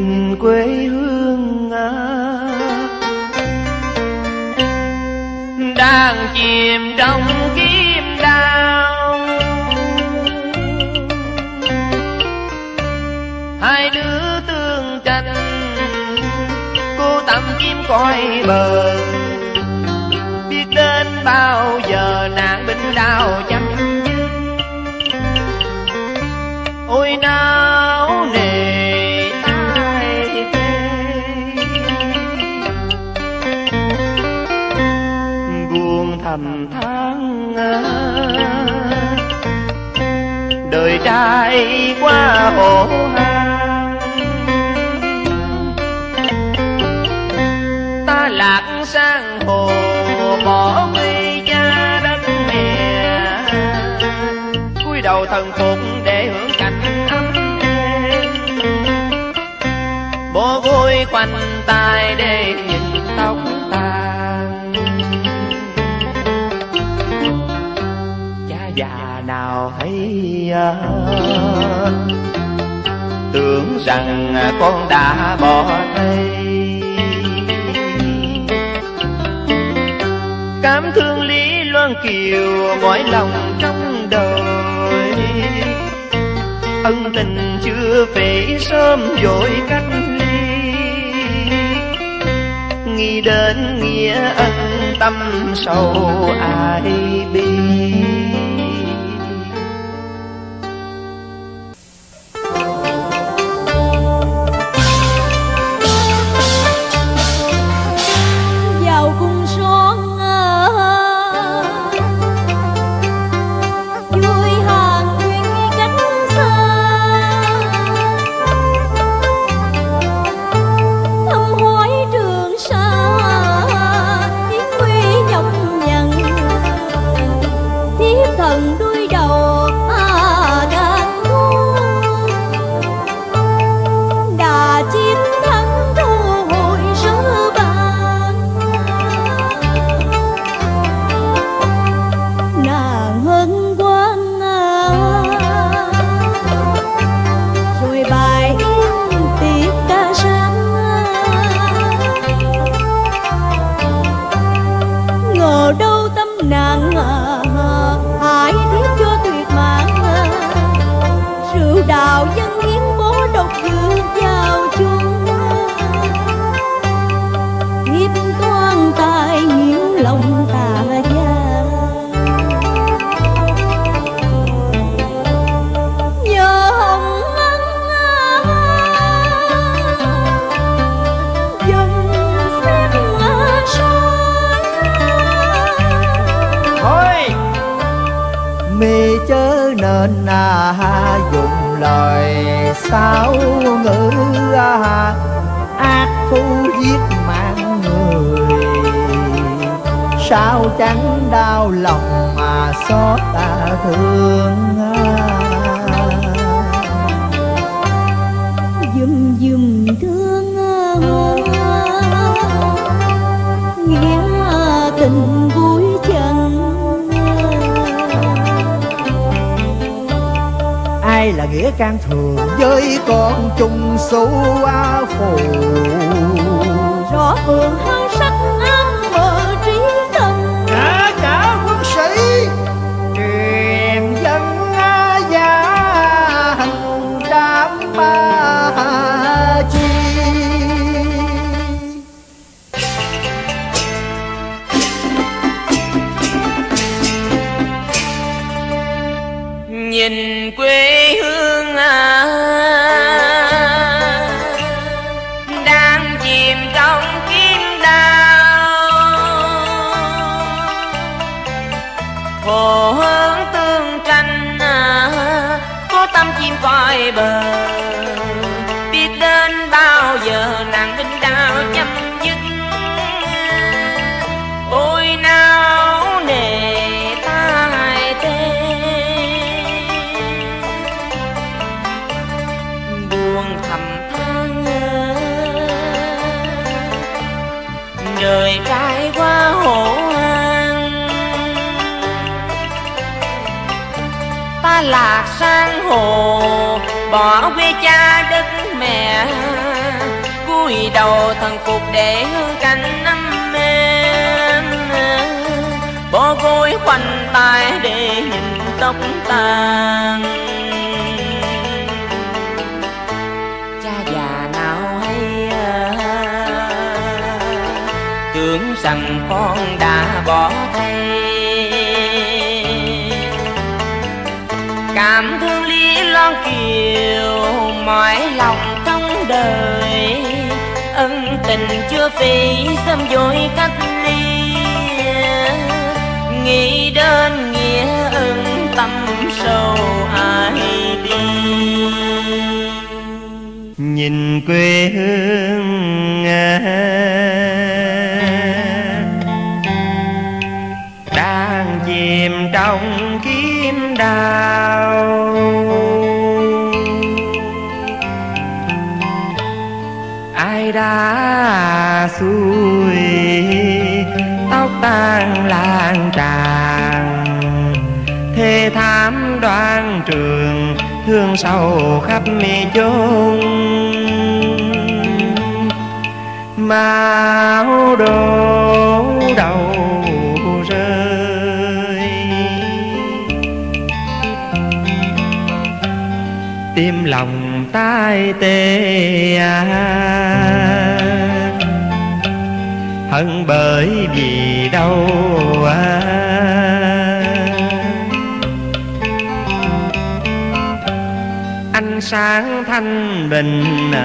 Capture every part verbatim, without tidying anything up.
nhìn quê hương đang chìm trong kim đao. Hai đứa tương tranh cô tầm chim coi bờ, biết đến bao giờ nạn binh đao chấm dứt. Ôi nao nề tai tê, buồn thầm than đời trai qua khổ han. Ta lạc sang hồ bỏ quê cha đất mẹ, cúi đầu thần phục để hưởng cảnh ấm êm. Bó gối quanh tai để nhìn tóc tàn, cha già nào hay tưởng rằng con đã bỏ tay. Cảm thương Lý Loan Kiều mỏi lòng trong đời, ân tình chưa về sớm vội cách ly. Nghĩ đến nghĩa ân tâm sâu ai bi. Nên à, dùng lời sao ngữ à, ác thú giết mạng người. Sao chẳng đau lòng mà xót ta thương à. Dùm dùm thương à, nghĩa tình vui chân. Ai là nghĩa can thường với con chung số á phù. Rõ phường hăng sắc ám mờ trí thân. Cả cả quân sĩ truyền dân gia hằng đám ba chi. Nhìn quê hương à, đang chìm trong kim đao. Hồ hướng tương tranh à, có tâm chim coi bờ, biết đến bao giờ nàng binh đao chấm dứt. Ôi nao nề tai tê, đời trai qua khổ han. Ta lạc sang hồ bỏ quê cha đất mẹ, cúi đầu thần phục để hương cánh năm em, bỏ gối khoanh tay để nhìn tóc tàn. Cha già nào hay tưởng rằng con đã bỏ thầy, cảm thương lý loan kiều mỏi lòng trong đời, ân tình chưa phí sớm dối cách ly, nghĩ đến nghĩa ơn tâm sâu ai đi. Nhìn quê hương đang chìm trong kiếm đào, ai đã xuôi tóc tàn lan tràn, thê thảm đoan trường thương sầu khắp mi chốn, máu đổ đầu rơi, tim lòng tai tê hận bởi vì đâu ánh sáng thanh bình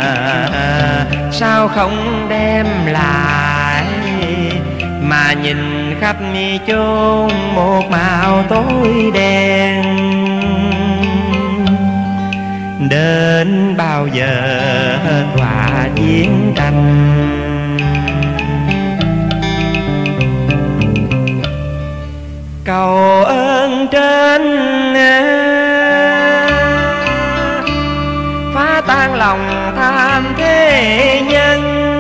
sao không đem lại, mà nhìn khắp chốn một màu tối đen. Đến bao giờ hòa chiến tranh, cầu ơn trên phá tan lòng tham thế nhân,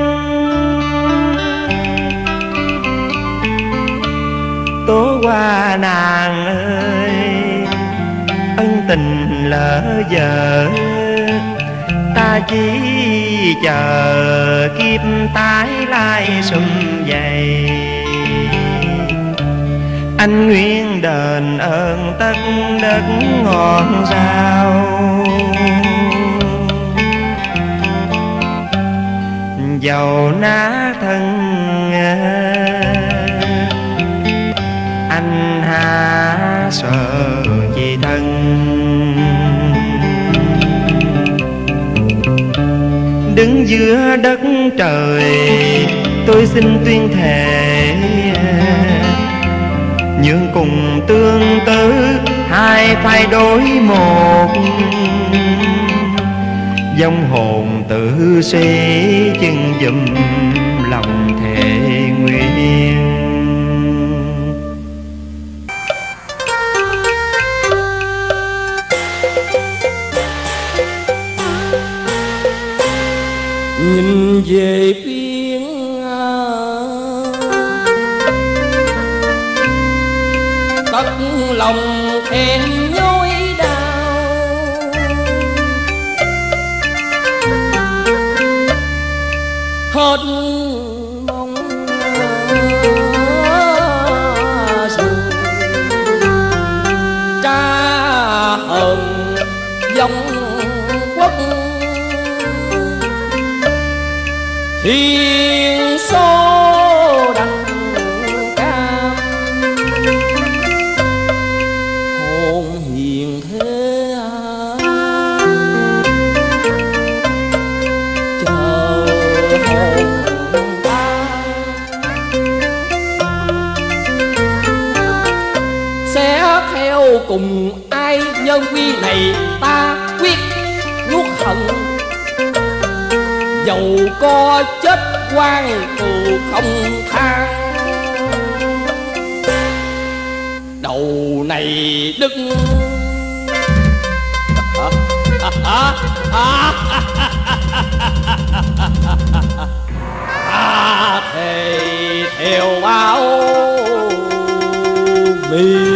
tố qua nàng ơi ân tình lỡ giờ, ta chỉ chờ kiếp tái lai sum vầy. Anh nguyện đền ơn tất đất ngọn rau, dầu nát thân anh há sợ chi thân. Đứng giữa đất trời tôi xin tuyên thệ, nhưng cùng tương tư hai phái đối một, vong hồn tử sĩ chưng dùm lòng thề nguyện. Nhìn về biên tất lòng thèm nhói đau, hết mong rồi tra hờn dòng quốc, thiên số đằng cam hồn hiền thế chờ hồn ta, sẽ theo cùng ai nhân quy này ta quyết nuốt hận, dầu có chết quan tù không than. Đầu này đức ta thề theo báo mình.